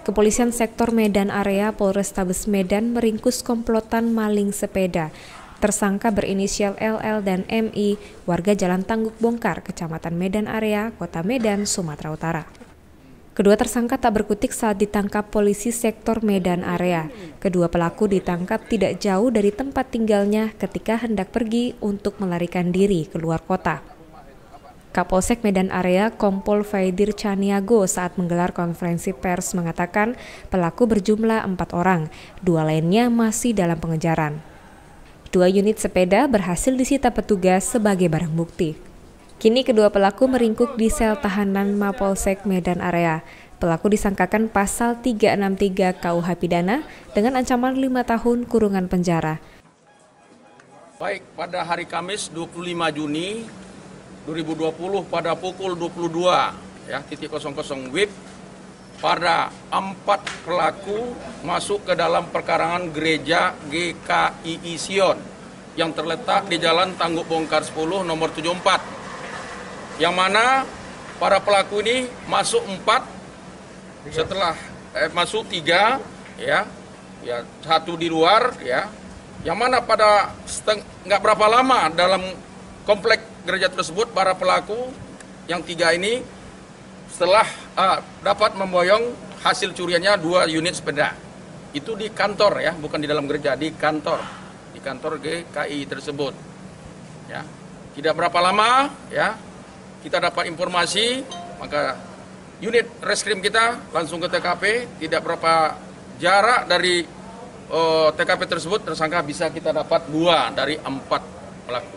Kepolisian Sektor Medan Area Polrestabes Medan meringkus komplotan maling sepeda. Tersangka berinisial LL dan MI, warga Jalan Tangguk Bongkar, Kecamatan Medan Area, Kota Medan, Sumatera Utara. Kedua tersangka tak berkutik saat ditangkap polisi Sektor Medan Area. Kedua pelaku ditangkap tidak jauh dari tempat tinggalnya ketika hendak pergi untuk melarikan diri keluar kota. Kapolsek Medan Area Kompol Faidir Caniago saat menggelar konferensi pers mengatakan pelaku berjumlah 4 orang, 2 lainnya masih dalam pengejaran. 2 unit sepeda berhasil disita petugas sebagai barang bukti. Kini kedua pelaku meringkuk di sel tahanan Mapolsek Medan Area. Pelaku disangkakan pasal 363 KUH Pidana dengan ancaman 5 tahun kurungan penjara. Baik, pada hari Kamis 25 Juni 2020 pada pukul 22.00 WIB, pada 4 pelaku masuk ke dalam perkarangan gereja GKII Sion yang terletak di Jalan Tangguk Bongkar 10 nomor 74. Yang mana para pelaku ini masuk 4, setelah masuk 3, ya 1 di luar, ya. Yang mana pada nggak berapa lama dalam komplek gereja tersebut para pelaku yang 3 ini setelah dapat memboyong hasil curiannya 2 unit sepeda. Itu di kantor, ya, bukan di dalam gereja, di kantor GKI tersebut. Ya, tidak berapa lama, ya, kita dapat informasi, maka unit reskrim kita langsung ke TKP. Tidak berapa jarak dari TKP tersebut, tersangka bisa kita dapat 2 dari 4 pelaku.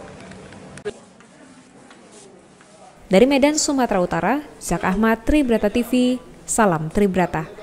Dari Medan, Sumatera Utara, Zak Ahmad, Tribrata TV, salam Tribrata.